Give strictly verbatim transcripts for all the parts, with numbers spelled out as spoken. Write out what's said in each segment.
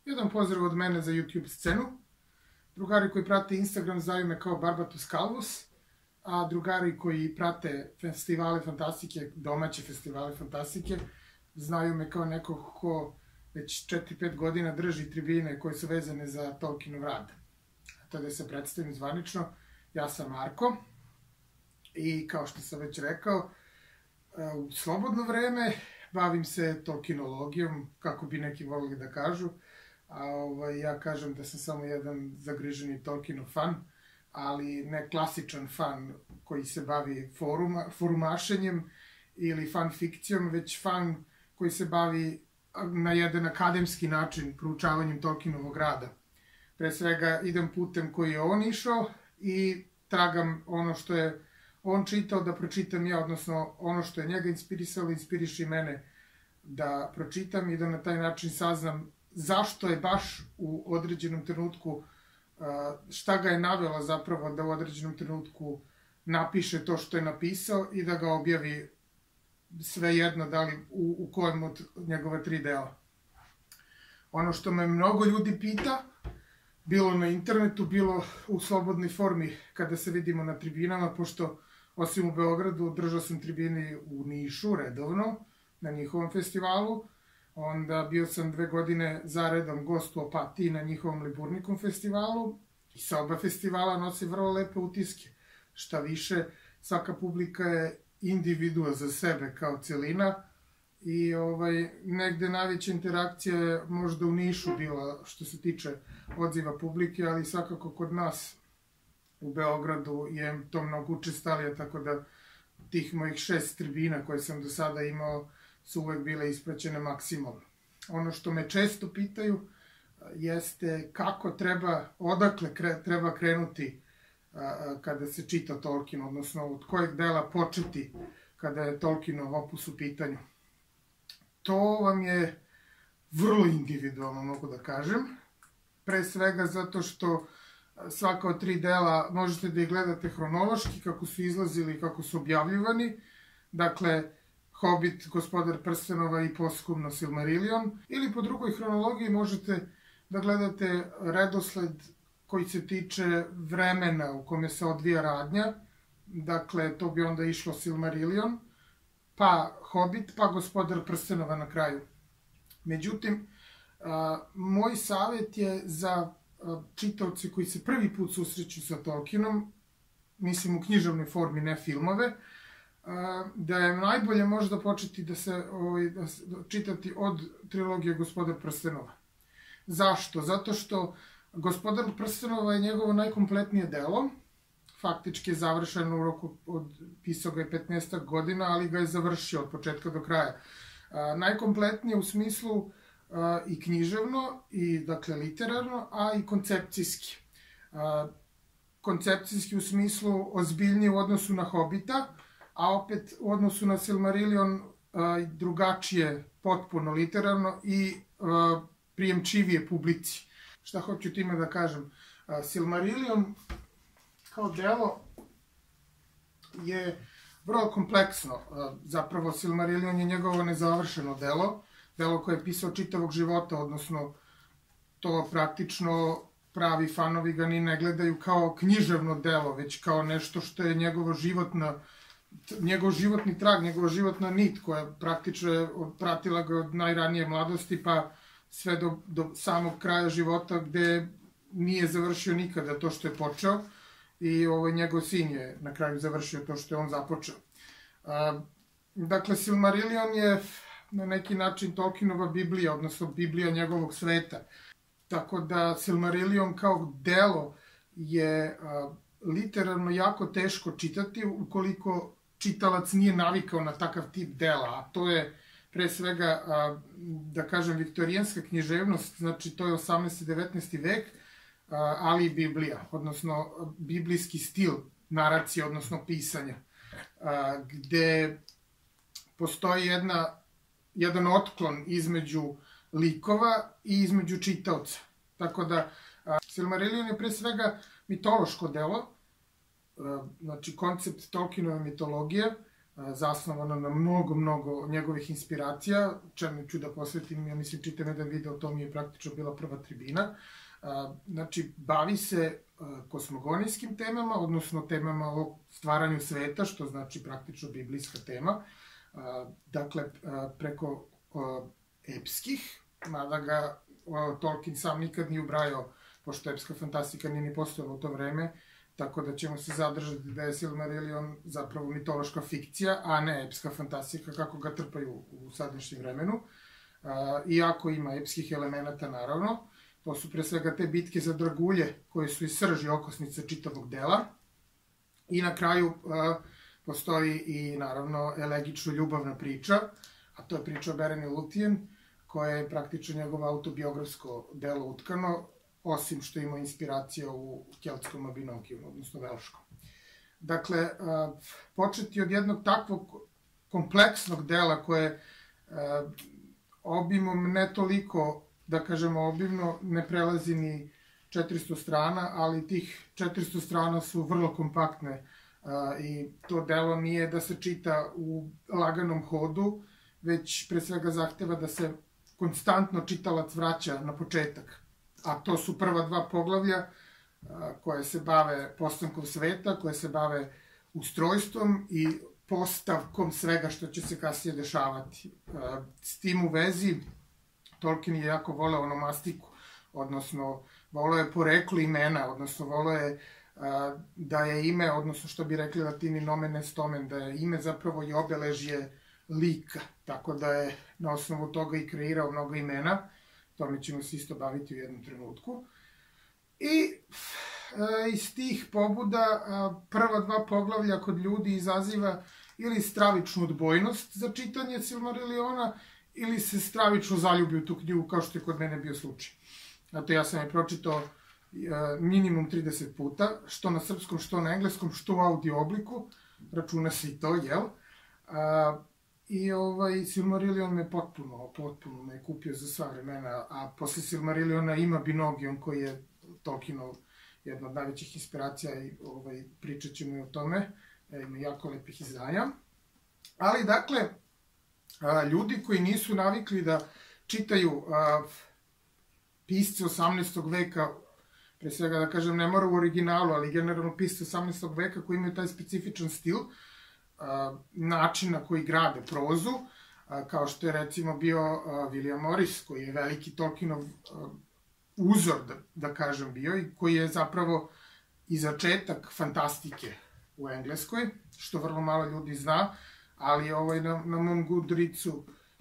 Jedan pozdrav od mene za YouTube scenu. Drugari koji prate Instagram znaju me kao Barbatus Calvus, a drugari koji prate festivale fantastike, domaće festivale fantastike, znaju me kao nekog ko već četiri pet godina drži tribine koje su vezane za Tolkienov rad. To da se predstavim zvanično, ja sam Marko i kao što sam već rekao, u slobodno vreme bavim se Tolkienologijom, kako bi neki volili da kažu, a ovaj, ja kažem da sam samo jedan zagriženi Tolkienov fan, ali ne klasičan fan koji se bavi foruma, forumašenjem ili fan fikcijom, već fan koji se bavi na jedan akademski način proučavanjem Tolkienovog rada. Pre svega idem putem koji je on išao i tragam ono što je on čitao da pročitam ja, odnosno ono što je njega inspirisalo, inspiriše i mene da pročitam i da na taj način saznam zašto je baš u određenom trenutku, šta ga je navela zapravo da u određenom trenutku napiše to što je napisao i da ga objavi svejedno da li u, u kojem od njegova tri dela. Ono što me mnogo ljudi pita, bilo na internetu, bilo u slobodnoj formi kada se vidimo na tribinama, pošto osim u Beogradu držao sam tribini u Nišu redovno, na njihovom festivalu, onda bio sam dve godine zaredom gost u Opatiji na njihovom Liburnikom festivalu i sa oba festivala nosi vrlo lepe utiske. Šta više, svaka publika je individua za sebe kao celina i ovaj, negde najveća interakcija je možda u Nišu bila što se tiče odziva publike, ali svakako kod nas u Beogradu je to mnogo učestalije, tako da tih mojih šest tribina koje sam do sada imao su uvek bile ispraćene maksimalno. Ono što me često pitaju jeste kako treba, odakle kre, treba krenuti a, kada se čita Tolkien, odnosno od kojeg dela početi kada je Tolkienov opus u pitanju. To vam je vrlo individualno, mogu da kažem. Pre svega zato što svaka od tri dela možete da ih gledate hronološki, kako su izlazili i kako su objavljivani. Dakle, Hobbit, Gospodar prstenova i posthumno Silmarillion. Ili po drugoj hronologiji možete da gledate redosled koji se tiče vremena u kome se odvija radnja. Dakle, to bi onda išlo Silmarillion, pa Hobbit, pa Gospodar prstenova na kraju. Međutim, moj savjet je za čitaoci koji se prvi put susreću sa Tolkienom, mislim u književnoj formi, ne filmove, da je najbolje možda početi da se ovaj, da, da čitati od trilogije Gospodar prstenova. Zašto? Zato što Gospodar prstenova je njegovo najkompletnije delo, faktički je završeno u roku od pisao ga je petnaestak godina, ali ga je završio od početka do kraja. A, najkompletnije u smislu a, i književno, i dakle literarno, a i koncepcijski. A, koncepcijski u smislu ozbiljnije u odnosu na Hobita, a opet u odnosu na Silmarillion a, drugačije, potpuno literarno i a, prijemčivije publici. Šta hoću time da kažem? A, Silmarillion kao delo je vrlo kompleksno. Zapravo, Silmarillion je njegovo nezavršeno delo, delo koje je pisao čitavog života, odnosno to praktično pravi fanovi ga ni ne gledaju kao književno delo, već kao nešto što je njegovo životna, njegov životni trag, njegova životna nit koja praktično je pratila ga od najranije mladosti pa sve do, do samog kraja života gde nije završio nikada to što je počeo. I ovaj, njegov sin je na kraju završio to što je on započeo. A, dakle, Silmarillion je na neki način Tolkienova Biblija, odnosno Biblija njegovog sveta. Tako da Silmarillion kao delo je a, literarno jako teško čitati ukoliko čitalac nije navikao na takav tip dela, a to je pre svega, a, da kažem, viktorijanska književnost, znači to je osamnaesti i devetnaesti vek, ali i Biblija, odnosno biblijski stil naracije, odnosno pisanja, gde postoji jedna, jedan otklon između likova i između čitaoca. Tako da, Silmarillion je pre svega mitološko delo, znači koncept Tolkienove mitologije, zasnovano na mnogo, mnogo njegovih inspiracija, čemu ću da posvetim, ja mislim, čitam jedan video, to mi je praktično bila prva tribina. Znači, bavi se kosmogonijskim temama, odnosno temama o stvaranju sveta, što znači praktično biblijska tema. Dakle, preko epskih, mada ga Tolkien sam nikad nije ubrajao, pošto epska fantastika nije ni postojala u to vreme, tako da ćemo se zadržati da je Silmarillion zapravo mitološka fikcija, a ne epska fantastika kako ga trpaju u sadašnjem vremenu. Iako ima epskih elemenata, naravno. To su pre svega te bitke za dragulje, koje su i srž i okosnica čitavog dela. I na kraju postoji i, naravno, elegično ljubavna priča, a to je priča o Beren i Luthien, koja je praktično njegovo autobiografsko delo utkano, osim što ima inspiracija u keltskom Mabinokiju, odnosno velškom. Dakle, početi od jednog takvog kompleksnog dela koje obimom ne toliko, da kažemo obimno, ne prelazi ni četiristo strana, ali tih četiristo strana su vrlo kompaktne i to delo nije da se čita u laganom hodu, već pre svega zahteva da se konstantno čitalac vraća na početak. A to su prva dva poglavlja koje se bave postankom sveta, koje se bave ustrojstvom i postavkom svega što će se kasnije dešavati. S tim u vezi, Tolkien je jako voleo onomastiku, odnosno voleo je poreklo imena, odnosno voleo je da je ime, odnosno što bi rekli latini nomen est omen, da je ime zapravo i obeležje lika, tako da je na osnovu toga i kreirao mnogo imena. Tome ćemo se isto baviti u jednom trenutku. I iz tih pobuda prva dva poglavlja kod ljudi izaziva ili stravičnu odbojnost za čitanje Silmarilliona, ili se stravično zaljubi u tu knjigu, kao što je kod mene bio slučaj. Zato ja sam je pročitao minimum trideset puta, što na srpskom, što na engleskom, što u audio obliku, računa se i to, jel? I Silmarillion me potpuno, potpuno me kupio za sva vremena, a posle Silmarilliona ima Binogion, koji je Tolkienov jedna od najvećih inspiracija i pričat ćemo i o tome, ima jako lepih izdanja. Ali, dakle, ljudi koji nisu navikli da čitaju pisce osamnaestog veka, pre svega da kažem, ne mora u originalu, ali generalno pisce osamnaestog veka koji imaju taj specifičan stil, način na koji grade prozu, kao što je recimo bio William Morris, koji je veliki Tolkienov uzor, da kažem, bio i koji je zapravo i začetak fantastike u Engleskoj, što vrlo malo ljudi zna, ali na mom Goodreadsu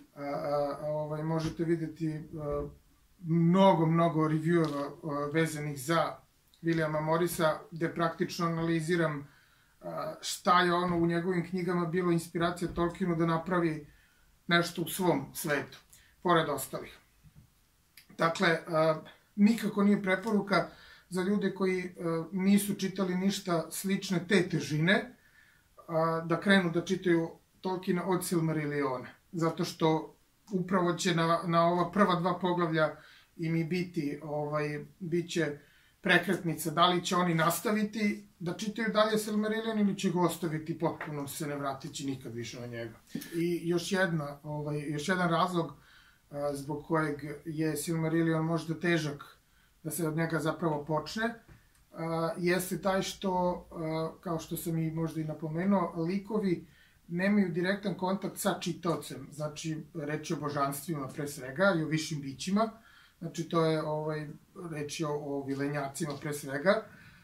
možete videti mnogo, mnogo revieweva vezanih za Williama Morrisa, gde praktično analiziram šta je ono u njegovim knjigama bilo inspiracija Tolkienu da napravi nešto u svom svetu, pored ostalih. Dakle, nikako nije preporuka za ljude koji nisu čitali ništa slične te težine, da krenu da čitaju Tolkiena od Silmarilliona, zato što upravo će na ova prva dva poglavlja im i biti, bit će prekretnica, da li će oni nastaviti da čitaju dalje Silmarillion ili će ga ostaviti potpuno, se ne vratići nikad više na njega. I još jedna, još jedan razlog zbog kojeg je Silmarillion možda težak da se od njega zapravo počne, jeste taj što, kao što sam i možda i napomenuo, likovi nemaju direktan kontakt sa čitaocem, znači reč je o božanstvima pre svega i o višim bićima, znači to je reč je o vilenjacima pre svega,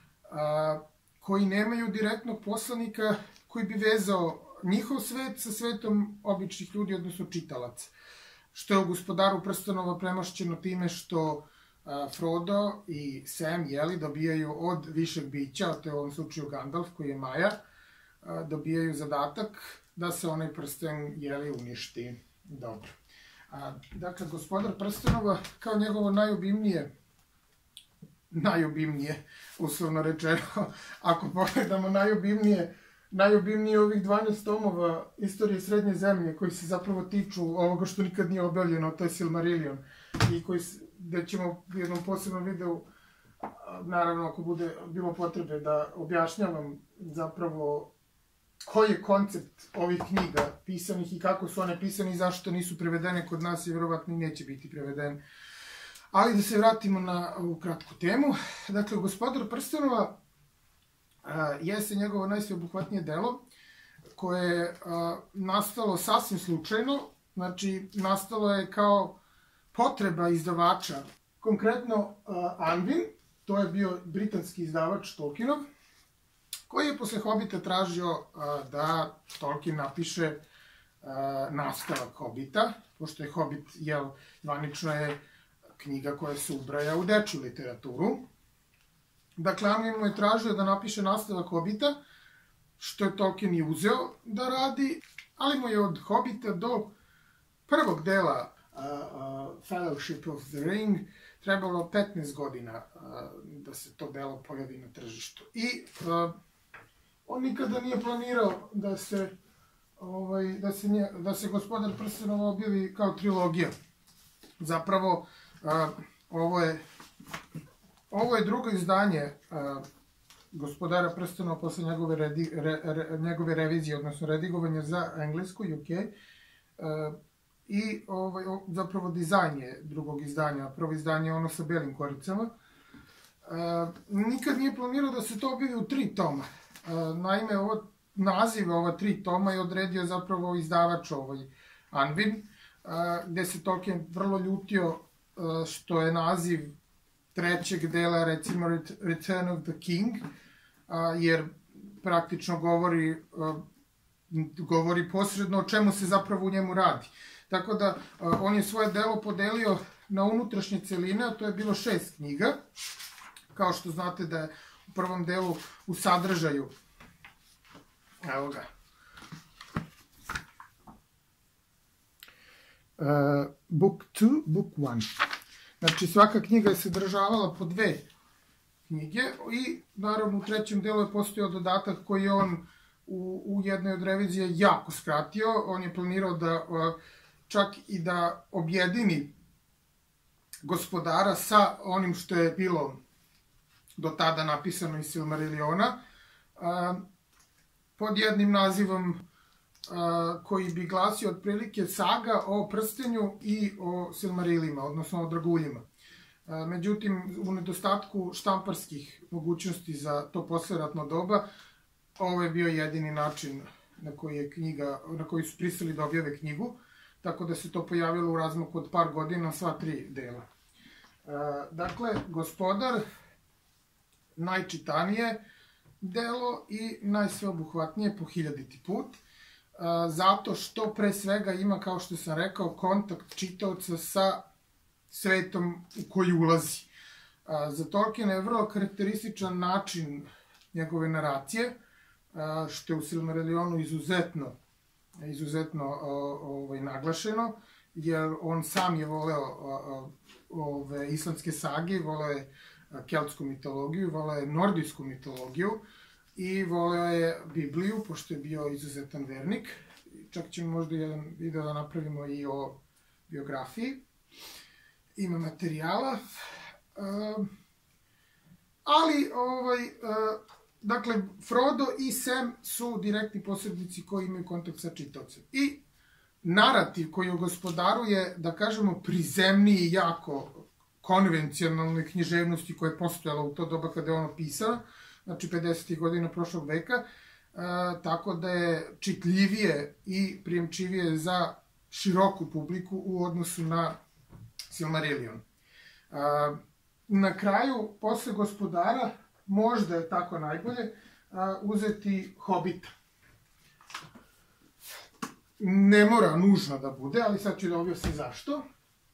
koji nemaju direktnog poslanika koji bi vezao njihov svet sa svetom običnih ljudi, odnosno čitalaca. Što je u Gospodaru prstenova premašćeno time što Frodo i Sam, jeli, dobijaju od višeg bića, a to je u ovom slučaju Gandalf, koji je Maja, dobijaju zadatak da se onaj prsten, jeli, uništi. Dobro. Dakle, Gospodar prstenova, kao njegovo najobimnije, najobimnije, uslovno rečeno, ako pogledamo najobimnije, najobimnije ovih dvanaest tomova istorije Srednje zemlje, koji se zapravo tiču ovoga što nikad nije objavljeno, to je Silmarillion, i koji, gde ćemo u jednom posebnom videu, naravno ako bude bilo potrebe da objašnjavam zapravo koji je koncept ovih knjiga pisanih i kako su one pisane i zašto nisu prevedene kod nas i verovatno neće biti prevedene. Ali da se vratimo na ovu kratku temu. Dakle, Gospodar prstenova jeste njegovo najsveobuhvatnije delo koje je nastalo sasvim slučajno, znači nastalo je kao potreba izdavača, konkretno Unwin, to je bio britanski izdavač Tolkienov, koji je posle Hobita tražio da Tolkien napiše nastavak Hobita, pošto je Hobit, jel, zvanično je knjiga koja se ubraja u dečju literaturu. Dakle, Unwin mu je tražio da napiše nastavak Hobita, što je Tolkien i uzeo da radi, ali mu je od Hobita do prvog dela Fellowship of the Ring trebalo petnaest godina da se to delo pojavi na tržištu. I on nikada nije planirao da se da se Gospodar prstenova objavi kao trilogija. Zapravo, ovo je drugo izdanje Gospodara prstenova posle njegove revizije, odnosno redigovanja za englesku, U K, i zapravo dizajn je drugog izdanja. Prvo izdanje je ono sa belim koricama. Nikad nije planirao da se to objavi u tri toma. Naime, naziv ova tri toma je odredio zapravo izdavač Unwin, gde se Tolkien vrlo ljutio što je naziv trećeg dela, recimo Return of the King, jer praktično govori posredno o čemu se zapravo u njemu radi. Tako da, on je svoje delo podelio na unutrašnje celine, a to je bilo šest knjiga. Kao što znate da je u prvom delu u sadržaju, evo ga, Book two, Book one. Znači, svaka knjiga je sadržavala po dve knjige i, naravno, u trećem delu je postojao dodatak koji je on u jednoj od revizije jako skratio. On je planirao da čak i da objedini Gospodara sa onim što je bilo do tada napisano iz Silmarilliona, pod jednim nazivom koji bi glasio otprilike saga o prstenju i o Silmarillima, odnosno o draguljima. Međutim, u nedostatku štamparskih mogućnosti za to posleratno doba, ovo je bio jedini način na koji su pristali da objave knjigu, tako da se to pojavilo u razmaku od par godina, sva tri dela. Dakle, Gospodar, najčitanije delo i najsveobuhvatnije po hiljaditi put, zato što pre svega ima, kao što sam rekao, kontakt čitaoca sa svetom u koji ulazi. Za Tolkiena je vrlo karakterističan način njegove naracije, što je u Silmarillionu izuzetno izuzetno naglašeno, jer on sam je voleo islamske sage, voleo je keltsku mitologiju, voleo je nordijsku mitologiju i voleo je Bibliju, pošto je bio izuzetan vernik. Čak ćemo možda jedan video da napravimo i o biografiji. Ima materijala. Ali, dakle, Frodo i Sam su direktni posrednici koji imaju kontakt sa čitaocem. I narativ koji u Gospodaru je, da kažemo, prizemniji i jako konvencionalnoj književnosti koja je postojala u to doba kada je ono pisao, znači pedesetih godina prošlog veka, tako da je čitljivije i prijemčivije za široku publiku u odnosu na Silmarillion. Na kraju, posle Gospodara, možda je tako najbolje uzeti Hobita. Ne mora nužno da bude, ali sad ću da objasnim zašto.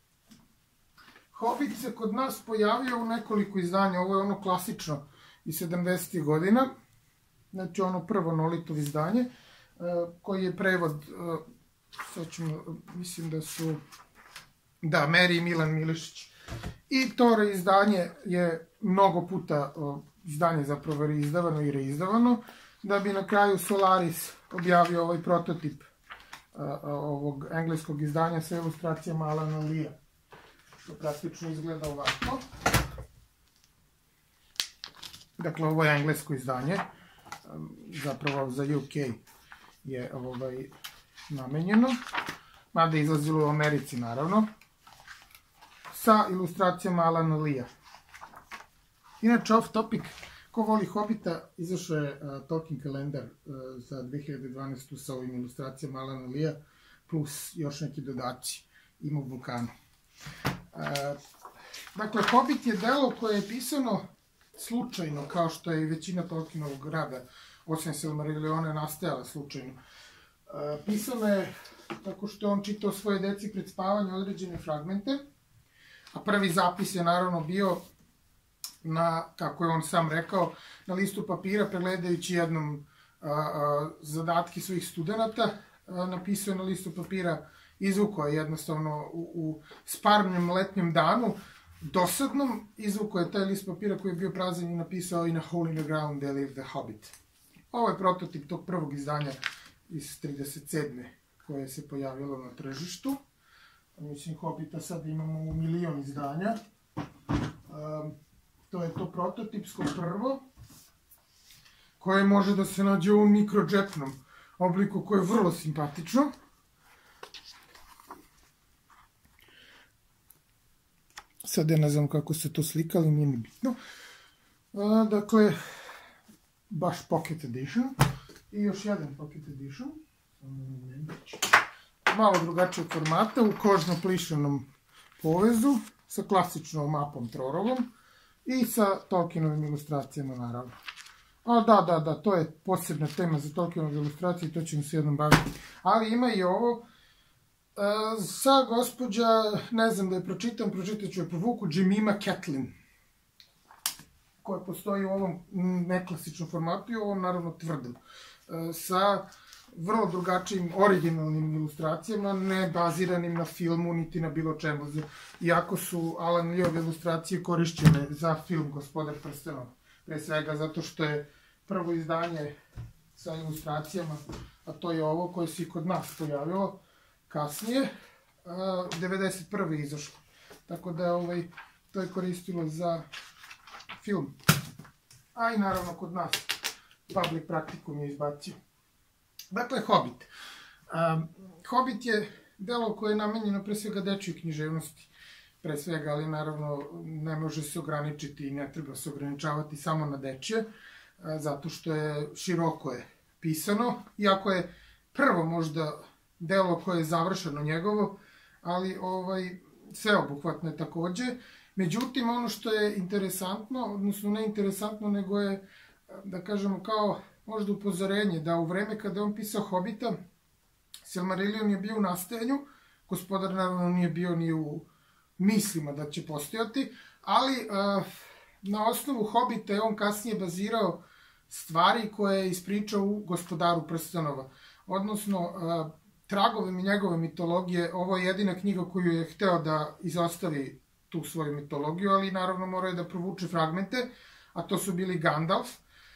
Hobit se kod nas pojavio u nekoliko izdanja, ovo je ono klasično iz sedamdesetih godina, znači ono prvo Nolitovo izdanje, koji je prevod, sad ćemo, mislim da su, da, Meri i Milan Milišić. I to izdanje je mnogo puta izdanje zapravo reizdavano i reizdavano, da bi na kraju Solaris objavio ovaj prototip ovog engleskog izdanja sa ilustracijama Alana Lee-a. To praktično izgleda ovako. Dakle, ovo je englesko izdanje, zapravo za U K. je ovaj, namenjeno, mada je izlazilo u Americi, naravno, sa ilustracijama Alana Lee-a. Inače, off topic, ko voli Hobita, izašao je uh, Tolkien kalendar uh, za dve hiljade dvanaestu sa ovim ilustracijama Alana Lee-a, plus još neki dodaci, ima u Vulkanu. Uh, dakle, Hobbit je delo koje je pisano slučajno, kao što je i većina Tolkienovog rada, osim Silmarilliona, nastajala slučajno. Uh, pisano je tako što je on čitao svoje deci pred spavanje određene fragmente, a prvi zapis je naravno bio na, kako je on sam rekao, na listu papira, pregledajući jednom a, a, zadatke svojih studenta, a, napisao je na listu papira, izvukao je jednostavno u, u sparnjem letnjem danu, dosadnom, izvukao je taj list papira koji je bio prazan i napisao In a hole in the ground there lived the Hobbit. Ovo je prototip tog prvog izdanja iz trideset sedme koje se pojavilo na tržištu. Mislim, Hobbita sad imamo u milion izdanja. Um, to je to prototipsko prvo, koje može da se nađe u ovom mikrodžepnom obliku, koje je vrlo simpatično. Sad ja ne znam kako se to slikali, nije mi bitno. Uh, dakle, baš Pocket Edition. I još jedan Pocket Edition. Malo drugačijeg formata, u kožno-plišanom povezu, sa klasičnom mapom Trorovom i sa Tolkienovim ilustracijama, naravno. A da, da, da, to je posebna tema za Tolkienove ilustracije i to ćemo se jednom baviti. Ali ima i ovo, e, sa gospođa, ne znam da je pročitam, pročitat ću je po Vuku, Jemima Catlin, koja postoji u ovom neklasičnom formatu i u ovom, naravno, tvrdom. E, sa vrlo drugačijim, originalnim ilustracijama, ne baziranim na filmu, niti na bilo čemu. Iako su Alan Lee-ove ilustracije korišćene za film Gospodar prstenova. Pre svega zato što je prvo izdanje sa ilustracijama, a to je ovo koje se i kod nas pojavilo kasnije, devedeset prve izašlo. Tako da ovaj, to je koristilo za film. A i naravno kod nas Public Practicum je izbacio. Dakle, Hobbit. Um, Hobbit je delo koje je namenjeno pre svega dečjoj književnosti. Pre svega, ali naravno ne može se ograničiti i ne treba se ograničavati samo na dečje, zato što je široko je pisano, iako je prvo možda delo koje je završeno njegovo, ali ovaj, sveobuhvatno je takođe. Međutim, ono što je interesantno, odnosno ne interesantno, nego je, da kažemo, kao možda upozorenje da u vreme kada je on pisao Hobita, Silmarillion je bio u nastajanju, Gospodar naravno nije bio ni u mislima da će postojati, ali uh, na osnovu Hobita je on kasnije bazirao stvari koje je ispričao u Gospodaru prstenova. Odnosno, uh, tragove njegove mitologije, ovo je jedina knjiga koju je hteo da izostavi tu svoju mitologiju, ali naravno morao je da provuče fragmente, a to su bili Gandalf,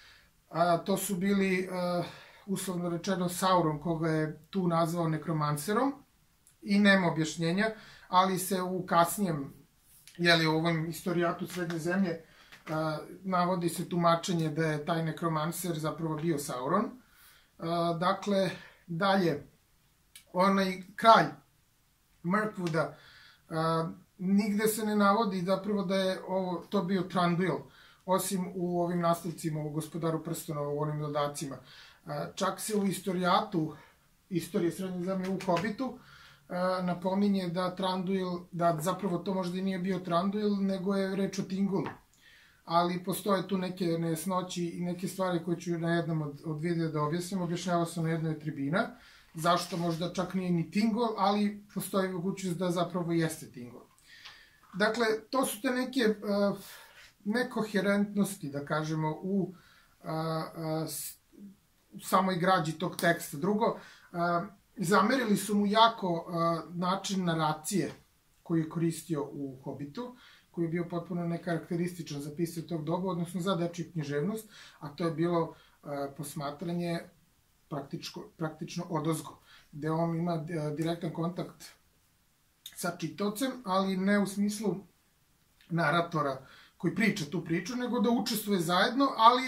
a, to su bili, uh, uslovno rečeno, Sauron, koga je tu nazvao nekromancerom, i nema objašnjenja, ali se u kasnijem, jeli, u ovom istorijatu Srednje zemlje, uh, navodi se tumačenje da je taj nekromancer zapravo bio Sauron. Uh, dakle, dalje, onaj kralj Mirkwooda, uh, nigde se ne navodi zapravo da je ovo, to bio Thranduil, osim u ovim nastavcima u Gospodaru prstenova, u onim dodacima. Uh, čak se u istorijatu, istorije Srednje zemlje u Hobbitu, napominje da Thranduil, da zapravo to možda i nije bio Thranduil, nego je reč o Tingulu. Ali postoje tu neke nejasnoći i neke stvari koje ću na jednom od, od videa da objasnim. Objašnjava sam na jednoj tribina, zašto možda čak nije ni Tingol, ali postoji mogućnost da zapravo jeste Tingol. Dakle, to su te neke uh, nekoherentnosti, da kažemo, u, uh, uh, u samoj građi tog teksta. Drugo, uh, zamerili su mu jako uh, način naracije koji je koristio u Hobbitu, koji je bio potpuno nekarakterističan za pisanje tog doba, odnosno za dečju književnost, a to je bilo uh, posmatranje praktično, praktično odozgo, gde on ima uh, direktan kontakt sa čitaocem, ali ne u smislu naratora koji priča tu priču, nego da učestvuje zajedno, ali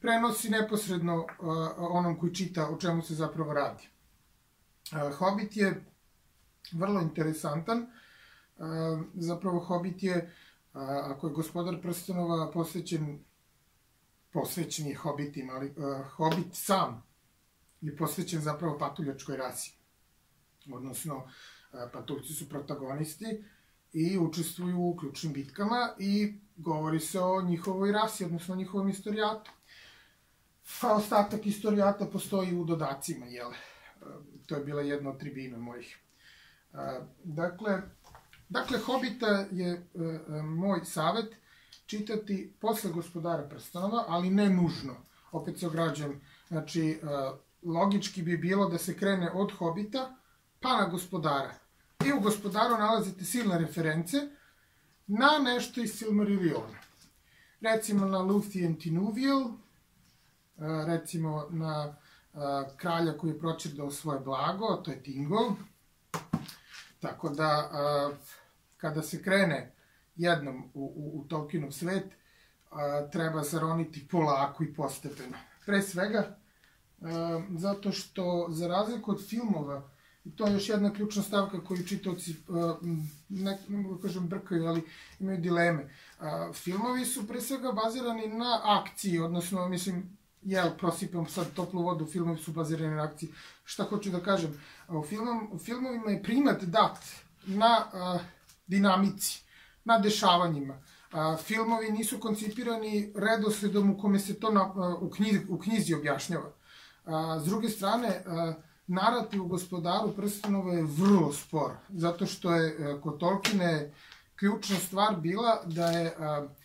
prenosi neposredno onom koji čita o čemu se zapravo radi. Hobbit je vrlo interesantan. Zapravo Hobbit je, ako je Gospodar prstenova posvećen, posvećen je Hobbitima, ali Hobbit sam je posvećen zapravo patuljačkoj rasi. Odnosno, patuljci su protagonisti i učestvuju u ključnim bitkama i govori se o njihovoj rasi, odnosno o njihovom istorijatu. A ostatak istorijata postoji u dodacima, jel? To je bila jedna od tribina mojih. Dakle, dakle, Hobita je moj savet čitati posle Gospodara prstenova, ali ne nužno. Opet se ograđujem. Znači, logički bi bilo da se krene od Hobita pa na Gospodara. I u Gospodaru nalazite silne reference na nešto iz Silmarilliona. Recimo na Luthien Tinuviel, recimo na kralja koji je pročerdao svoje blago, to je Thingol. Tako da, kada se krene jednom u Tolkienov svet, treba zaroniti polako i postepeno. Pre svega, zato što, za razliku od filmova, i to je još jedna ključna stavka koju čitaoci, ne mogu da kažem brkaju, ali imaju dileme. Filmovi su pre svega bazirani na akciji, odnosno, mislim, jel, prosipam sad toplu vodu, filmovi su bazirani na akciji. Šta hoću da kažem? U filmovima je primat dat na dinamici, na dešavanjima. Filmovi nisu koncipirani redosledom u kome se to u knjizi objašnjava. S druge strane, narativ u Gospodaru prstenova je vrlo spor, zato što je kod Tolkiena ključna stvar bila da je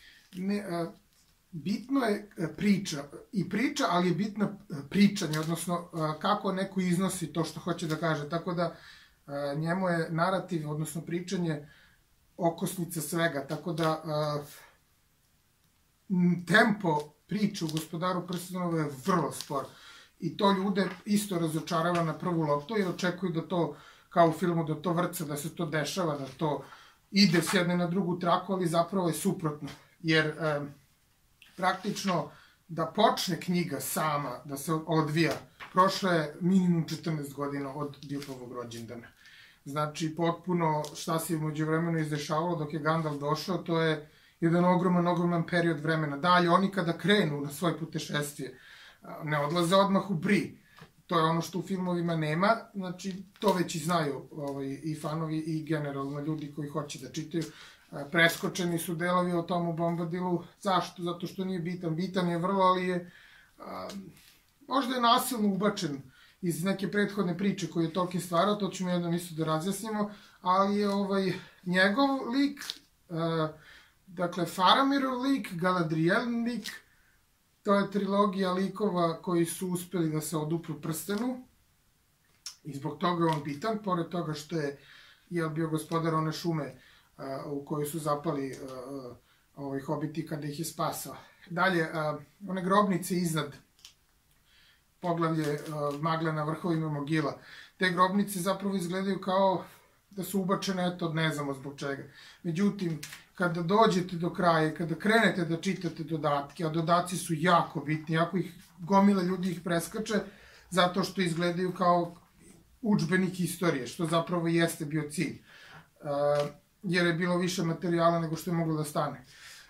bitno je priča i priča, ali je bitno pričanje, odnosno kako neko iznosi to što hoće da kaže, tako da njemu je narativ, odnosno pričanje okosnica svega, tako da tempo priče u Gospodaru prstenova je vrlo spor. I to ljude isto razočarava na prvu loptu, jer očekuju da to, kao u filmu, da to vrca, da se to dešava, da to ide s jedne na drugu traku, ali zapravo je suprotno. Jer praktično da počne knjiga sama, da se odvija, prošlo je minimum četrnaest godina od Bilbovog rođendana. Znači, potpuno šta se umeđu vremenu izdešavalo dok je Gandalf došao, to je jedan ogroman, ogroman period vremena. Dalje, oni kada krenu na svoje putešestvije, ne odlaze odmah u Bri. To je ono što u filmovima nema, znači to već i znaju i fanovi i generalno ljudi koji hoće da čitaju. Preskočeni su delovi o Tomu Bombadilu. Zašto? Zato što nije bitan. Bitan je vrlo, ali je možda je nasilno ubačen iz neke prethodne priče koju je Tolkien stvarao, to ćemo jednom isto da razjasnimo, ali je njegov lik, dakle Faramirov lik, Galadrielin lik, to je trilogija likova koji su uspeli da se odupru prstenu i zbog toga je on bitan, pored toga što je bio gospodar one šume u kojoj su zapali hobiti kada ih je spasao. Dalje, one grobnice iznad, poglavlje Magle na vrhovima mogila, te grobnice zapravo izgledaju kao da su ubačene, eto, ne znamo zbog čega. Međutim, kada dođete do kraja, kada krenete da čitate dodatke, a dodaci su jako bitni, jako ih gomila ljudi ih preskače, zato što izgledaju kao udžbenik istorije, što zapravo jeste bio cilj. Jer je bilo više materijala nego što je moglo da stane.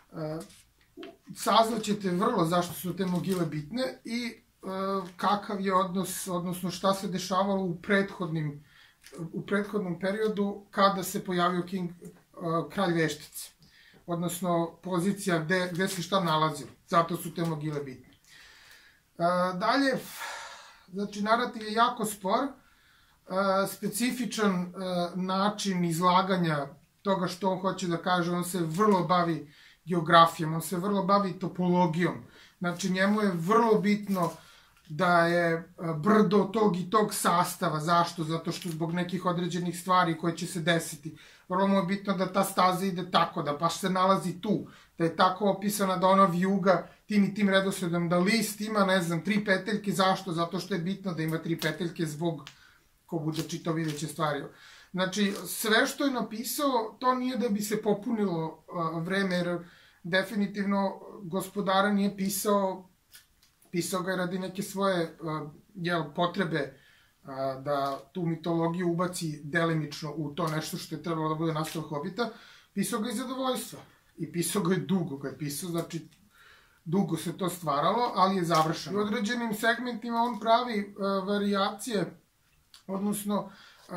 Saznaćete vrlo zašto su te mogile bitne i kakav je odnos, odnosno šta se dešavalo u prethodnim u prethodnom periodu kada se pojavio kralj veštice, odnosno pozicija gde se šta nalazilo. Zato su te mogile bitne. Dalje, znači, narativ je jako spor, specifičan način izlaganja toga što on hoće da kaže, on se vrlo bavi geografijom, on se vrlo bavi topologijom. Znači, njemu je vrlo bitno da je brdo tog i tog sastava. Zašto? Zato što zbog nekih određenih stvari koje će se desiti. Vrlo mu je bitno da ta staza ide tako, da baš se nalazi tu, da je tako opisana da ona vijuga tim i tim redosledom, da list ima, ne znam, tri peteljke. Zašto? Zato što je bitno da ima tri peteljke zbog, ko bude čitao videće stvari. Znači, sve što je napisao, to nije da bi se popunilo vreme, jer definitivno Gospodara nije pisao Pisao ga je radi neke svoje jel, potrebe da tu mitologiju ubaci delimično u to nešto što je trebalo da bude nastavak Hobita. Pisao ga iz zadovoljstva. I pisao ga je dugo, ga je pisao, znači dugo se to stvaralo, ali je završeno. U određenim segmentima on pravi varijacije, odnosno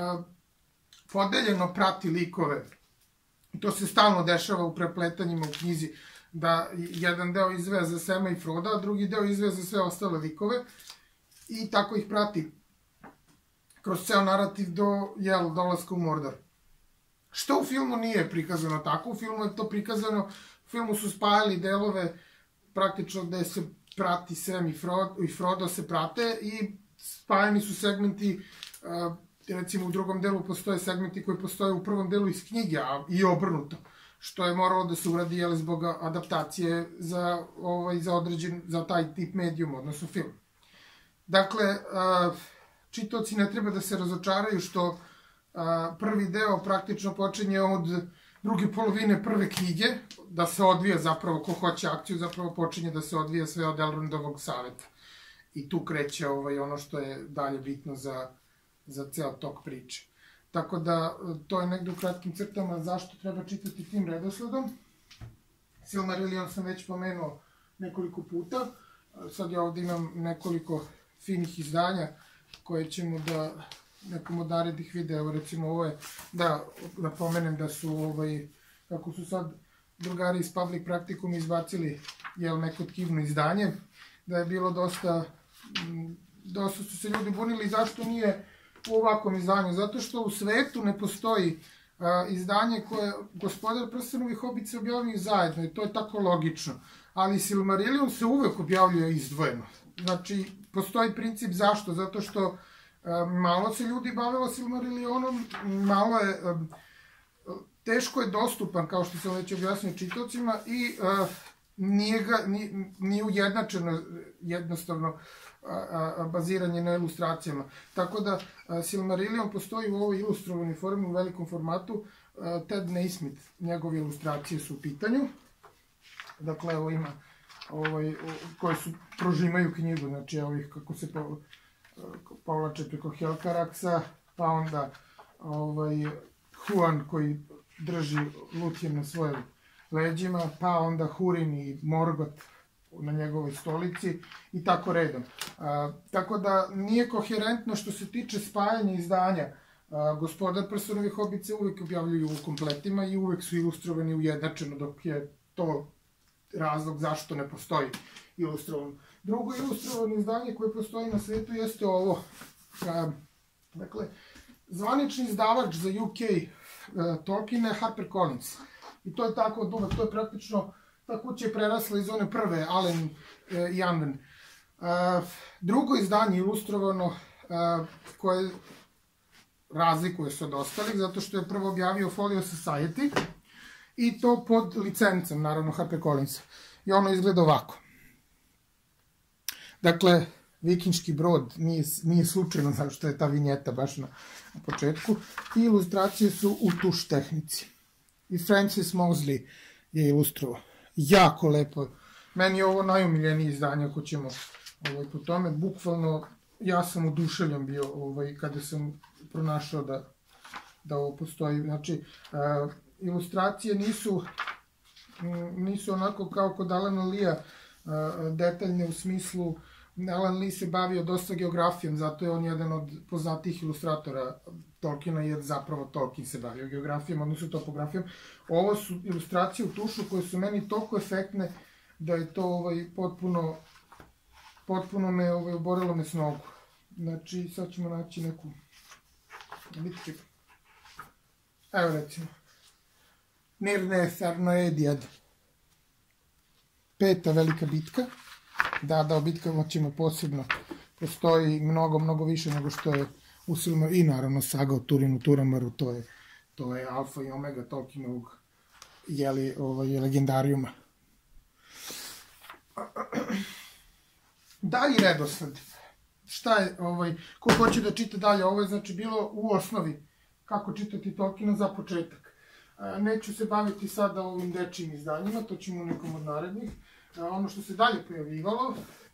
podeljeno prati likove. To se stalno dešava u prepletanjima u knjizi, da jedan deo izdvaja za Sema i Froda, a drugi deo izdvaja za sve ostale likove i tako ih prati kroz ceo narativ do, jel, dolaska u Mordor. Što u filmu nije prikazano tako, u filmu je to prikazano, u filmu su spajali delove praktično gde se prati Sem i Frodo, i Frodo se prate i spajani su segmenti, recimo u drugom delu postoje segmenti koji postoje u prvom delu iz knjige, a i obrnuto, što je moralo da se uradi, jel, zbog adaptacije za, ovaj, za određen, za taj tip medijuma, odnosno film. Dakle, čitaoci ne treba da se razočaraju što prvi deo praktično počinje od druge polovine prve knjige, da se odvija zapravo, ko hoće akciju, zapravo počinje da se odvija sve od Elrondovog saveta. I tu kreće ovaj, ono što je dalje bitno za, za ceo tok priče. Tako da, to je negde u kratkim crtama zašto treba čitati tim redosledom. Silmarillion sam već pomenuo nekoliko puta. Sad ja ovde imam nekoliko finih izdanja koje ćemo da nekom od narednih videa, evo recimo ovo je, da napomenem da su, ovaj, kako su sad drugari iz Public Practicum izbacili, jel, neko tkivno izdanje, da je bilo dosta, dosta su se ljudi bunili zašto nije u ovakvom izdanju, zato što u svetu ne postoji a, izdanje koje Gospodar prstenova i Hobit se objavljuju zajedno i to je tako logično, ali Silmarillion se uvek objavljuje izdvojeno. Znači, postoji princip zašto, zato što malo se ljudi bavilo Silmarillionom, malo je, teško je dostupan, kao što sam već objasnio čitaocima, i nije ga, nije ujednačeno jednostavno baziranje na ilustracijama. Tako da Silmarillion postoji u ovoj ilustrovanoj formi, u velikom formatu, Ted Naismith, njegove ilustracije su u pitanju. Dakle, evo ima, koje su, prožimaju knjigu, znači ovih kako se povlače preko Helcaraxa, pa onda Huan koji drži Luthien na svojim leđima, pa onda Hurin i Morgoth na njegovoj stolici i tako redom. Tako da nije koherentno što se tiče spajanja izdanja. Gospodar prstenova i Hobit se uvek objavljuju u kompletima i uvek su ilustrovani ujednačeno, dok je to razlog zašto ne postoji ilustrovano. Drugo ilustrovano izdanje koje postoji na svetu jeste ovo. Dakle, zvanični izdavač za U K Tolkiena je HarperCollins. I to je tako od uvek, to je praktično, ta kuća je prerasla iz one prve, Allen i Unwin. Drugo izdanje ilustrovano koje razlikuje se od ostalih, zato što je prvo objavio Folio Society i to pod licencom, naravno, HarperCollinsa. I ono izgleda ovako. Dakle, vikinški brod, nije slučajno zašto je ta vinjeta baš na početku, i ilustracije su u tuš tehnici. I Francis Mosley je ilustrovao. Jako lepo. Meni je ovo najomiljenije izdanje, ako ćemo po tome. Bukvalno, ja sam oduševljen bio kada sam pronašao da ovo postoji. Znači, ilustracije nisu nisu onako kao kod Alana Lee-a detaljne u smislu. Alan Lee se bavio dosta geografijom, zato je on jedan od poznatijih ilustratora Tolkiena, jer zapravo Tolkien se bavio geografijom, odnosno topografijom. Ovo su ilustracije u tušu koje su meni toliko efektne da je to potpuno potpuno me oborilo me s nogu. Znači, sad ćemo naći neku bitku. Evo recimo. Nirneth Arnoediad. Peta velika bitka. Da, da, o bitkama ćemo posebno. Postoji mnogo, mnogo više nego što je u Silmaru. I naravno saga o Turinu Turamaru, to je, to je alfa i omega Tolkienovog, jeli, ovaj, legendarijuma. Dalji redosled. Šta je, ovaj, ko hoće da čita dalje, ovo je znači bilo u osnovi kako čitati Tolkiena za početak. Neću se baviti sada ovim dečijim izdanjima, to ćemo u nekom od narednih. Ono što se dalje pojavljivalo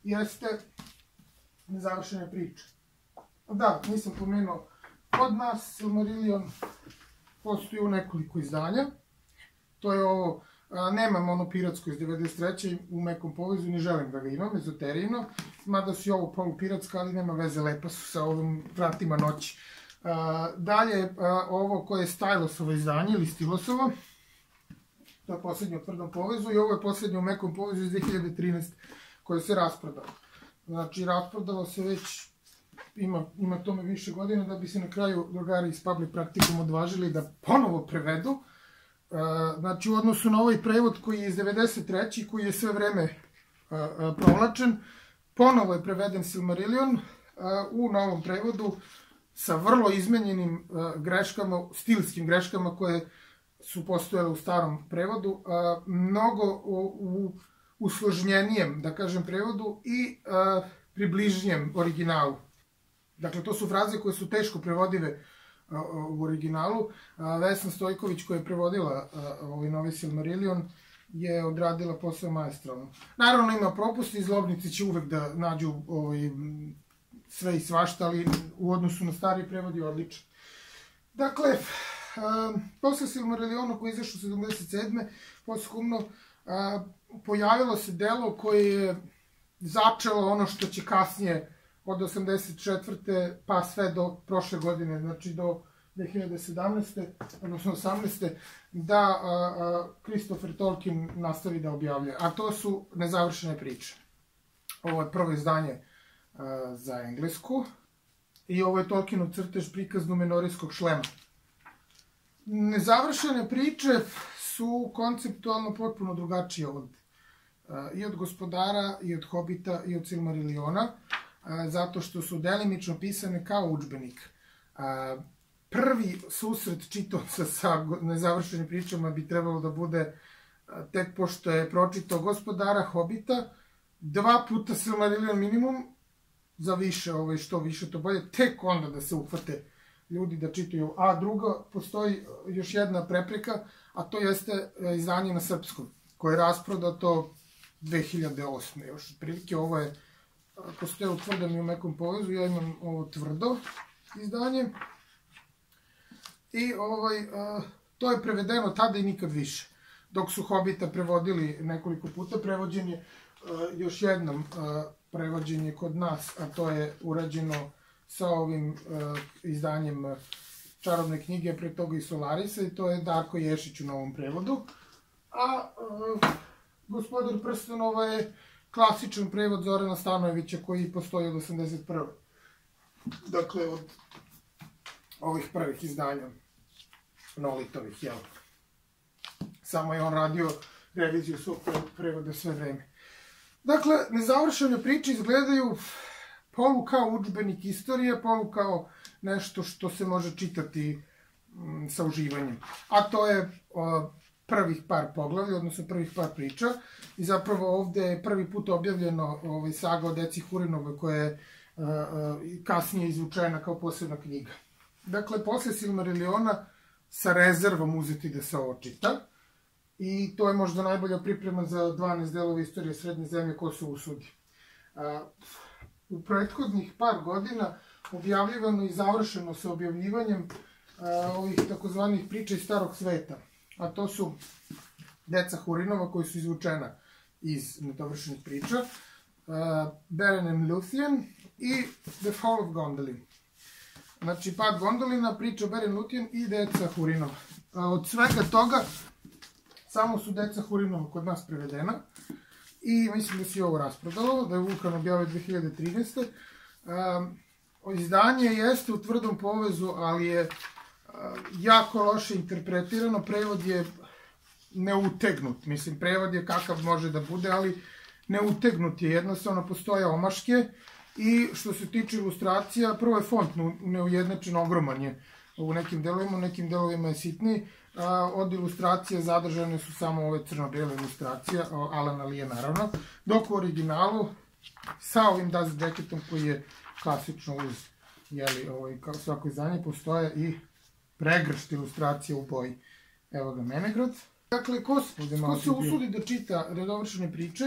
jeste Nezavršene priče. Da, nisam pomenuo, kod nas Silmarillion postoji u nekoliko izdanja. To je ovo, nemam ono piratsko iz devedeset treće u mekom povezu, ni želim da ga imam, ezoterijno, mada su i ovo polupiratska, ali nema veze, lepa su sa ovim vratima noći. Dalje, ovo koje je Stylosovo izdanje ili Stilosovo, to je poslednje u tvrdom povezu i ovo je poslednje u mekom povezu iz dve hiljade trinaeste. koje se rasprodalo. Znači, rasprodalo se već, ima tome više godina, da bi se na kraju drugari iz Public Practicum odvažili da ponovo prevedu. Znači, u odnosu na ovaj prevod koji je iz devedeset treće koji je sve vreme provlačen, ponovo je preveden Silmarillion u novom prevodu sa vrlo izmenjenim greškama, stilskim greškama koje su postojale u starom prevodu, mnogo u usložnjenijem, da kažem, prevodu i približnijem originalu. Dakle, to su fraze koje su teško prevodive u originalu. Vesna Stojković, koja je prevodila ovaj novi Silmarillion, je odradila posao maestralno. Naravno, ima propusti, zlobnici će uvek da nađu sve i svašta, ali u odnosu na stari prevod je odličan. Dakle, posle Silmarilliona koji je izašao sedamdeset sedme posthumno, pojavilo se delo koje je začelo ono što će kasnije od osamdeset četvrte pa sve do prošle godine, znači do dve hiljade sedamnaeste, odnosno osamnaeste, da Christopher Tolkien nastavi da objavljuje, a to su Nezavršene priče. Ovo je prvo izdanje za englesku i ovo je Tolkienov crtež prikaz Numenorijskog šlema. Nezavršene priče su konceptualno potpuno drugačije i od Gospodara, i od Hobita, i od Silmarilliona, zato što su delimično pisane kao udžbenik. Prvi susret čitaoca sa Nezavršenim pričama bi trebalo da bude tek pošto je pročitao Gospodara, Hobita, dva puta Silmarillion minimum, za više, što više to bolje, tek onda da se uhvate ljudi da čitaju. A drugo, postoji još jedna prepreka, a to jeste izdanje na srpskom, koje je rasprodato dve hiljade osme još otprilike. Ovo je, postoje u tvrdom i u mekom povezu, ja imam ovo tvrdo izdanje. I to je prevedeno tada i nikad više. Dok su Hobita prevodili nekoliko puta, prevođen je još jednom prevođen je kod nas, a to je urađeno sa ovim izdanjem Čarobne knjige, pre toga i Solarisa, i to je Darko Ješić u novom prevodu. A Gospodar prstenova je klasičan prevod Zorana Stanojevića koji postoji od osamdeset prve. Dakle, od ovih prvih izdanja Nolitovih, jel? Samo je on radio reviziju svog prevoda sve vreme. Dakle, Nezavršene priče izgledaju polu kao udžbenik istorije, polu kao nešto što se može čitati sa uživanjem. A to je prvih par poglavlja, odnosno prvih par priča. I zapravo ovde je prvi put objavljeno saga o deci Hurinove, koja je kasnije izvučena kao posebna knjiga. Dakle, posle Silmarilliona sa rezervom uzeti da se ovo čita. I to je možda najbolja priprema za dvanaest delova istorije Srednje zemlje ko se usudi. U prethodnih par godina objavljivano i završeno sa objavljivanjem ovih takozvanih priča iz Starog sveta. A to su Deca Hurinova, koji su izvučena iz Nedovršenih priča, Beren and Luthien i The Fall of Gondolin. Znači, Pad Gondolina, priča Beren and Luthien i Deca Hurinova. Od svega toga samo su Deca Hurinova kod nas prevedena i mislim da se i ovo rasprodalo, da je Vulkan objavio dve hiljade trinaeste. Izdanje jeste u tvrdom povezu, ali je jako loše interpretirano, prevod je neutegnut, mislim, prevod je kakav može da bude, ali neutegnut je, jednostavno postoje omaške i što se tiče ilustracija, prvo je font neujednačen, ogroman je u nekim delovima, u nekim delovima je sitniji. Od ilustracije zadržane su samo ove crno-bele ilustracije, Alana Lee naravno, dok u originalu sa ovim dust jacketom koji je klasično uz svako izdanje postoje i pregršt ilustracije u boji. Evo ga Menegrad. Dakle, ko se usudi da čita Nedovršene priče,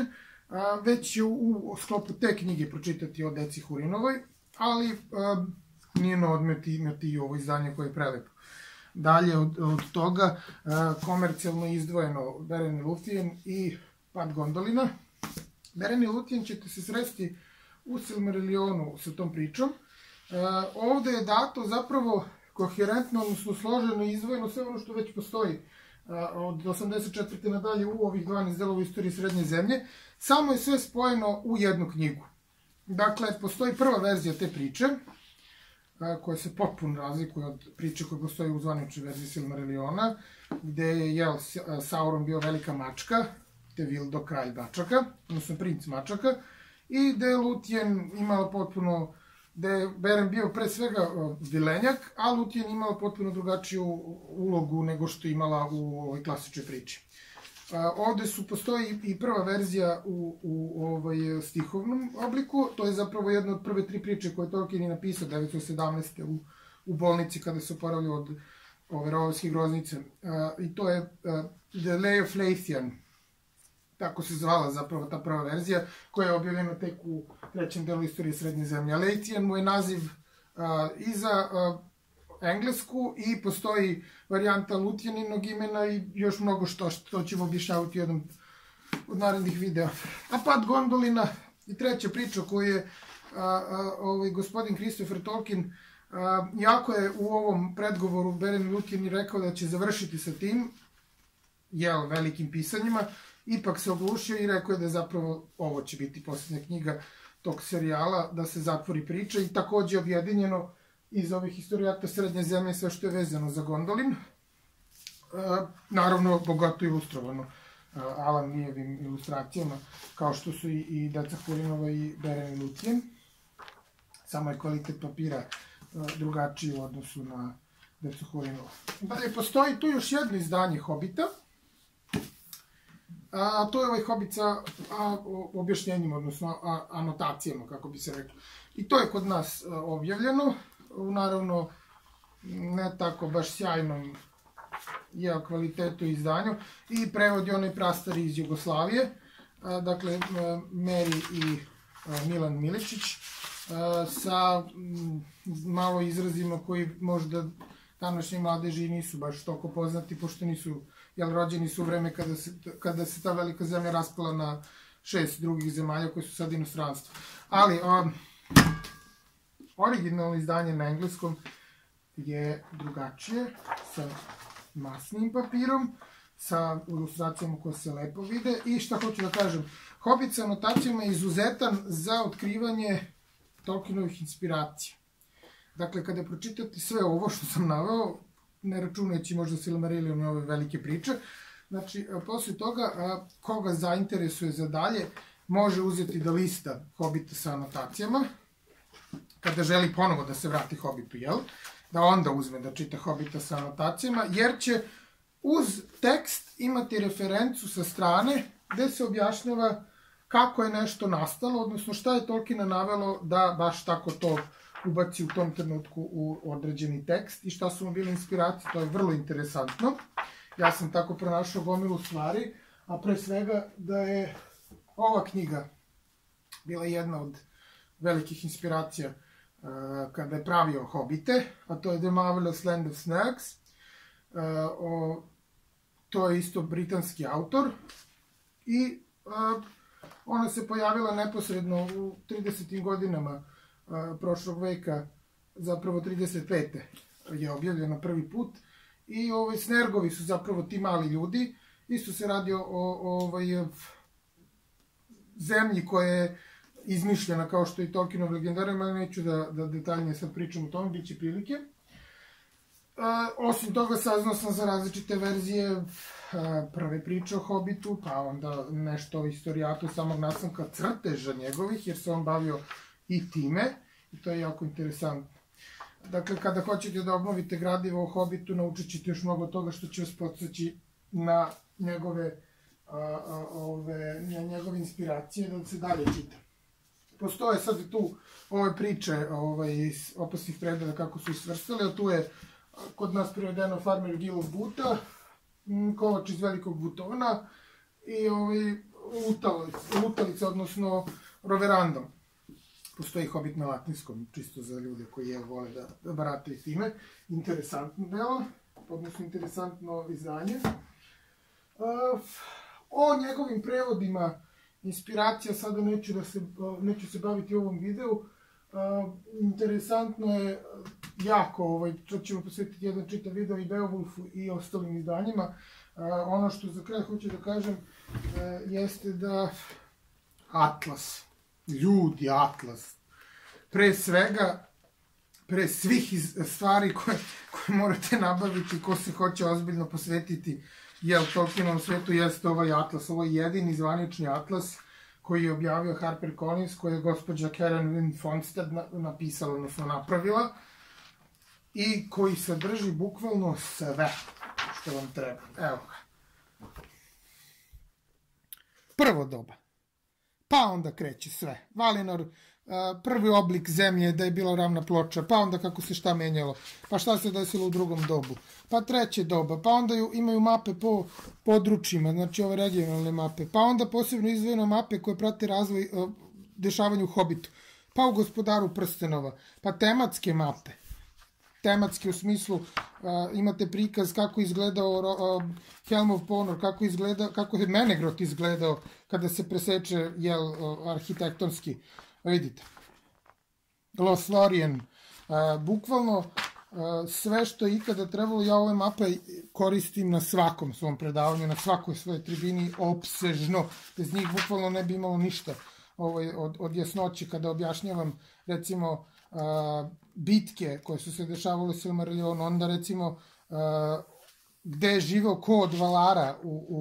već u sklopu te knjige pročitati o deci Hurinovoj, ali nije na odmet imati i ovo izdanje koje je prelepo. Dalje od toga, komercijalno izdvojeno Beren i Luthien i Pad Gondolina. Beren i Luthien ćete se sresti u Silmarillionu sa tom pričom. Ovde je dato zapravo koherentno, odnosno složeno i izdvojeno sve ono što već postoji od osamdeset četvrte nadalje u ovih dvanaest delova istorije Srednje zemlje, samo je sve spojeno u jednu knjigu. Dakle, postoji prva verzija te priče, koja se potpuno razlikuje od priče koja postoji u zvaničnoj verziji Silmarilliona, gde je, jel, Sauron bio velika mačka, Tevildo kralj mačaka, odnosno princ mačaka, i gde je Luthien imala potpuno, gde je Beren bio pre svega vilenjak, a Luthien imala potpuno drugačiju ulogu nego što je imala u ovoj klasičnoj priči. Ovde su, postoji i prva verzija u stihovnom obliku, to je zapravo jedna od prve tri priče koje Tolkien je napisao devetsto sedamnaeste. u bolnici kada se oporavljao od ove rovovske groznice. I to je The Lay of Leithian, tako se zvala zapravo ta prva verzija, koja je objavljena tek u trećem delu istorije Srednje zemlje. Leithian mu je naziv i za englesku i postoji varijanta Luthieninog imena i još mnogo što, što ćemo objašnjavati u jednom od narednih videa. A Pad Gondolina je treća priča koju je gospodin Christopher Tolkien, jako je u ovom predgovoru Beren i Luthien rekao da će završiti sa tim, jel, velikim pisanjima, ipak se oglušio i rekao je da zapravo ovo će biti posljednja knjiga tog serijala, da se zatvori priča, i takođe je objedinjeno iz ovih historijata Srednje zemlje sve što je vezano za Gondolin. Naravno, bogato ilustrovano Alan-Leevim ilustracijama, kao što su i Deca Hurinova i Beren i Luthien. Samo je kvalitet papira drugačiji u odnosu na Decu Hurinova. Dalje, postoji tu još jedno izdanje Hobita, a to je ovaj Hobit sa objašnjenjima, odnosno anotacijama, kako bi se reklo. I to je kod nas objavljeno, u naravno ne tako baš sjajnom kvalitetu izdanju, i prevod je onaj prastari iz Jugoslavije, dakle Meri i Milan Miličić, sa malo izrazima koji možda današnje mladeži nisu baš toliko poznati, pošto nisu, jel, rođeni su u vreme kada se ta velika zemlja raspala na šest drugih zemalja koje su sad inostranstvo. Ali originalno izdanje na engleskom je drugačije, sa masnim papirom, sa ilustracijama koje se lepo vide, i šta hoću da kažem, Hobit sa anotacijama je izuzetan za otkrivanje Tolkienovih inspiracija. Dakle, kada pročitate sve ovo što sam naveo, ne računajući možda Silmarillion i ove velike priče, znači, posle toga, koga zainteresuje za dalje, može uzeti da lista Hobita sa anotacijama, kada želi ponovo da se vrati Hobitu, jel? Da onda uzme da čita Hobita sa anotacijama, jer će uz tekst imati referencu sa strane gde se objašnjava kako je nešto nastalo, odnosno šta je Tolkiena navelo da baš tako to ubaci u tom trenutku u određeni tekst i šta su mu bile inspiracije. To je vrlo interesantno. Ja sam tako pronašao gomilu stvari, a pre svega da je ova knjiga bila jedna od velikih inspiracija kada je pravio Hobite, a to je The Marvelous Land of Snags. To je isto britanski autor i ona se pojavila neposredno u tridesetim godinama prošlog veka, zapravo trideset pete je objavljena prvi put, i Snergovi su zapravo ti mali ljudi. Isto se radi o zemlji koja je izmišljena kao što je Tolkienov legendarijum, ali neću da detaljnije sad pričam o tome, bit će prilike. Osim toga, saznao sam za različite verzije prve priče o Hobitu, pa onda nešto o istorijatu samog nastanka, crteža njegovih, jer se on bavio i time, i to je jako interesantno. Dakle, kada hoćete da obnovite gradivo o Hobitu, naučit ćete još mnogo toga što će vas podseći na njegove njegove inspiracije da se dalje čita. Postoje sad i tu ove priče iz Opasnih predela kako su isvrstali, a tu je kod nas prevedeno Farmer Gilov Buta, Kovač iz Velikog Butona, i lutalica, odnosno roverandom. Postoji Hobbit na latinskom, čisto za ljude koji vole da barataju time. Interesantno delo, odnosno interesantno izdanje. O njegovim prevodima, inspiracija, sada neću, da se, neću se baviti u ovom videu. Interesantno je jako, ovaj, čak ćemo posvetiti jedan čitav video i Beowulfu i ostalim izdanjima. Ono što za kraj hoću da kažem jeste da Atlas, ljudi Atlas, pre svega, pre svih stvari koje morate nabaviti, ko se hoće ozbiljno posvetiti jel Tolkienovom svetu, jeste ovaj Atlas. Ovo je jedini zvanični Atlas koji je objavio HarperCollins, koji je gospođa Karen Wynne Fonstad napisala, odnosno napravila, i koji sadrži bukvalno sve što vam treba. Evo ga. Prvo doba. Pa onda kreće sve. Valinor, prvi oblik zemlje da je bila ravna ploča, pa onda kako se šta menjalo, pa šta se desilo u drugom dobu, pa treće doba, pa onda imaju mape po područjima, znači ove regionalne mape, pa onda posebno izdvojeno mape koje prate razvoj dešavanja u Hobbitu, pa u Gospodaru prstenova, pa tematske mape. Tematski u smislu imate prikaz kako je izgledao Helm of Ponor, kako je kako je Menegrot izgledao kada se preseče arhitektonski. Vidite, Lothlorien, bukvalno sve što je ikada trebalo, ja ove mape koristim na svakom svom predavanju, na svakoj svojoj tribini, opsežno, bez njih bukvalno ne bi imalo ništa od jasnoće kada objašnjavam, recimo, bitke koje su se dešavale u Silmarillonu, onda recimo gde je živeo ko od Valara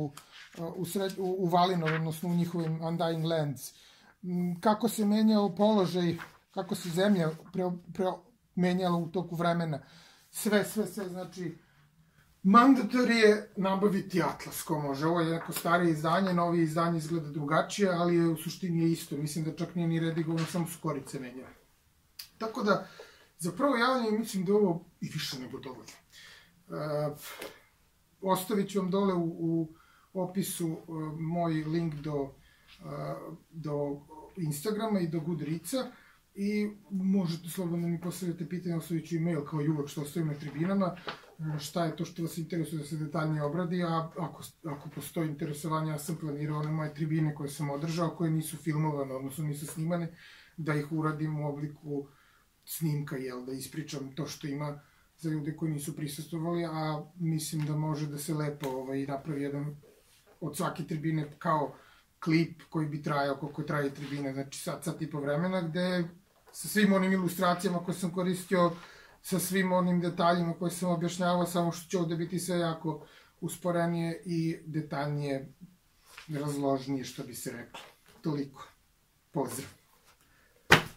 u Valinoru, odnosno u njihovim Undying Lands, kako se menjao položaj, kako se zemlja menjala u toku vremena, sve, sve, sve, znači, mandator je nabaviti Atlas, ko može. Ovo je neko starije izdanje, novije izdanje izgleda drugačije, ali je u suštini je isto, mislim da čak nije ni redigovano, samo su korice menjale. Tako da, za prvo javljanje mislim da ovo i više nego dovoljno. Ostavit ću vam dole u opisu moj link do do Instagrama i do Goodreadsa i možete slobodno mi postavljate pitanje, ostavit ću e-mail kao i uvek što ostavim na tribinama, šta je to što vas interesuje da se detaljnije obradi, a ako postoji interesovanje, ja sam planirao one moje tribine koje sam održao, koje nisu filmovane, odnosno nisu snimane, da ih uradim u obliku snimka, jel, da ispričam to što ima za ljude koji nisu prisustvovali, a mislim da može da se lepo napravi jedan od svake tribine kao klip koji bi trajao koliko traje tribina, znači sat, sat i po vremena, gde sa svim onim ilustracijama koje sam koristio, sa svim onim detaljima koje sam objašnjavao, samo što će ovde biti sve jako usporenije i detaljnije, razložnije, što bi se reklo. Toliko. Pozdrav.